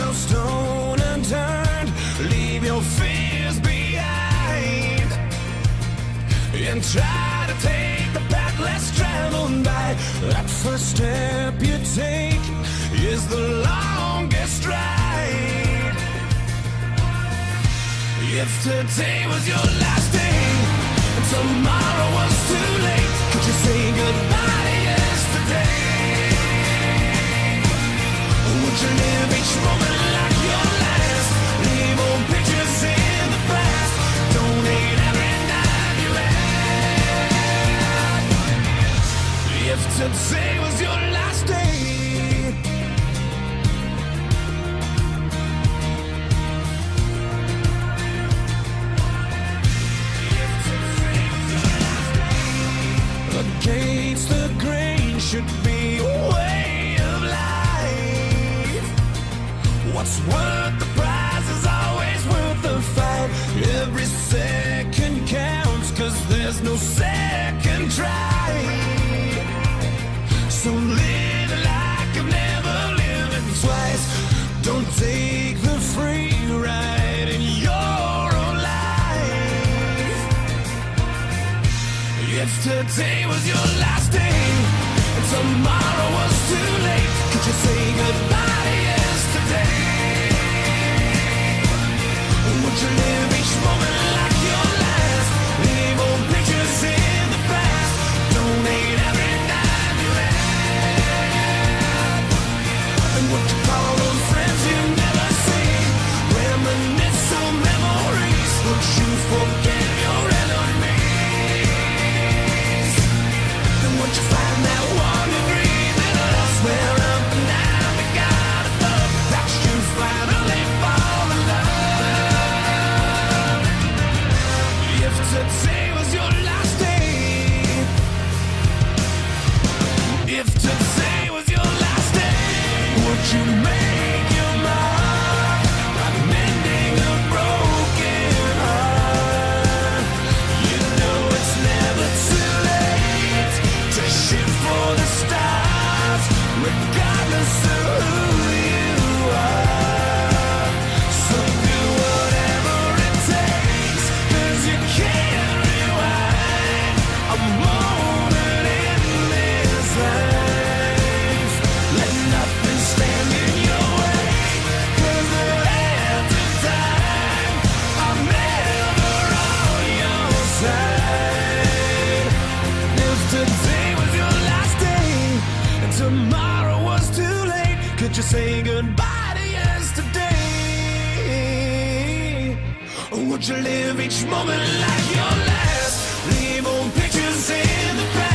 no stone unturned. Leave your fears behind and try to take the path less traveled by. That first step you take is the longest ride. If today was your last day and tomorrow was too late, could you say goodbye to yesterday? Would you live each moment like your last? Leave old pictures in the past. Donate every dime you had. If today was your last day, against the grain should be a way of life. What's worth the prize is always worth the fight. Every second counts, 'cause there's no second try. So live like I've never lived twice. Don't take the free ride in your own life. If today was your last day and tomorrow was too late, could you say goodbye to yesterday? Would you live each moment like your last? Leave old pictures in the past. Donate every dime you had. And what you call those friends you never see? Reminisce on memories. Would you forget your enemies? And would you find that one degree that loves where up and down the God above? That you finally fall in love. If today was your last day, if today was your last day, would you make your mark by mending a broken heart? You know it's never too late to shoot for the stars, regardless of who you are. So do whatever it takes, 'cause you can't rewind a moment in this life. Let nothing stand in your way, 'cause the hands of time are never on your side. If today was your last day and tomorrow was too late, could you say goodbye to yesterday? Or would you live each moment like your last? Leave old pictures in the past.